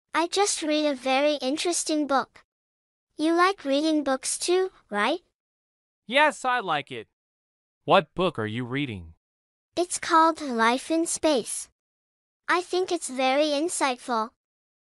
I just read a very interesting book. You like reading books too, right? Yes, I like it. What book are you reading? It's called Life in Space. I think it's very insightful.